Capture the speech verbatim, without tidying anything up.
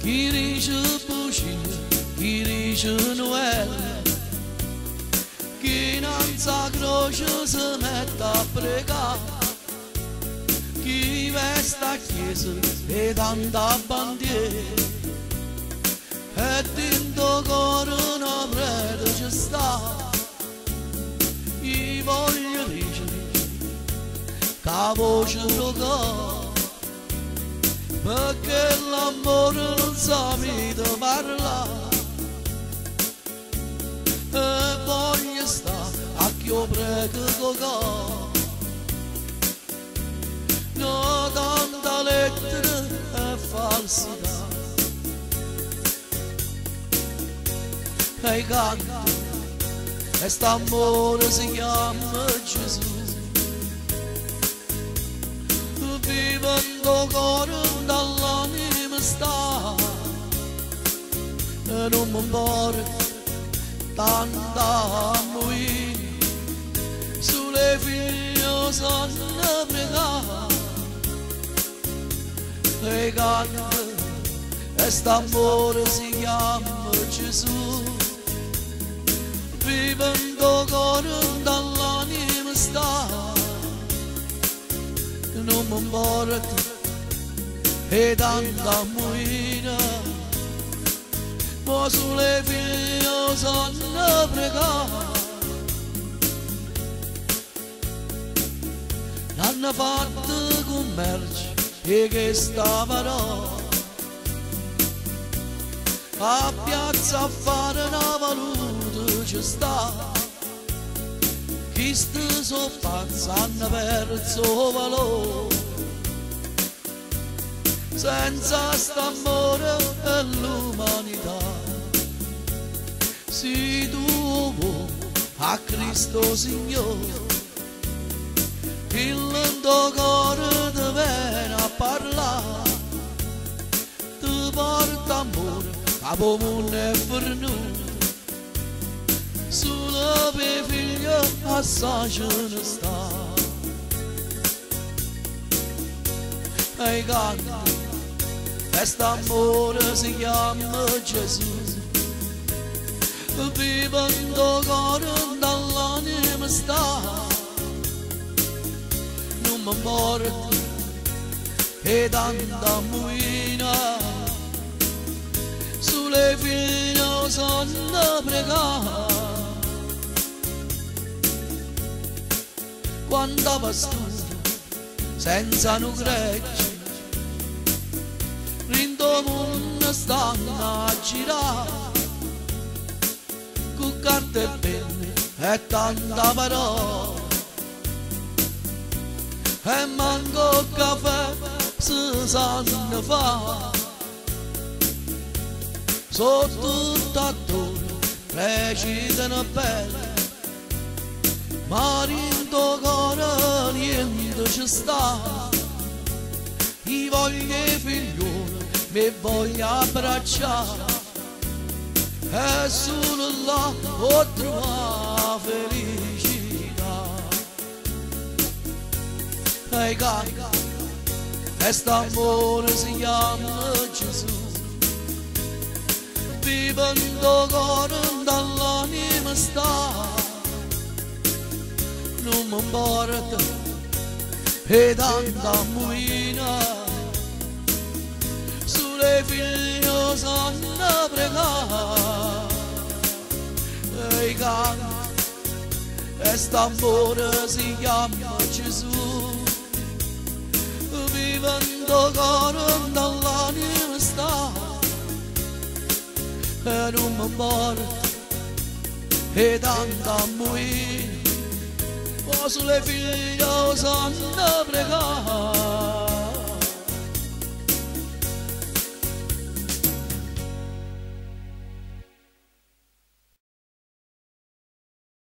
chi dice bugia, chi dice Noel, chi non sa croce si mette a pregare, chi veste a chiesa e tanta bandiera, e dentro cuore una prete ci sta. Io voglio dire che la voce roga, perché l'amore non sapete parlare, e voglio stare a chi io prego con no tanta lettera e falsità. E canta, e st'amore si chiama Gesù, vivendo cuore dall'anima sta, e non mi importa tanta moina, sulle figlie sanno pregare. E canta, e st'amore si chiama Gesù, vivendo cuore dall'anima sta, non mi importa e tanta moina, ma sulle figlie sanno pregare. L'hanno fatto commercio e che stavano a piazza a fare una valuta ci sta, chi sti so pazzi hanno perso valore, senza st'amore e l'umanità. Si tu vuoi a Cristo Signore, il tuo cuore ti viene a parlare, ti porta amore capo mondo è fornuto, sulla per figlia assai ce ne sta. E canta, e st'amore si chiama Gesù, vivendo cuore dall'anima sta, non mi importa e tanta moina, sulle figlie sanno pregare. Quanta pastura senza un gregge, rindo mondo stanno a girare, con carte e penne e tanta parola, e manco il caffè si sanno fare. Sotto tutto attorno recitano belle, ma in tuo cuore niente ci sta. Io voglio figliolo, mi voglio abbracciare, e solo là ho trovato felicità. E canta, e st'amore si chiama Gesù, vivendo cuore dall'anima sta, non mi importa e tanta moina, sulle figlie sanno pregare. E canta, e st'amore si chiama Gesù, vivendo cuore dall'anima sta, e non mi importa e tanta moina, ma sulle figlie sanno pregare.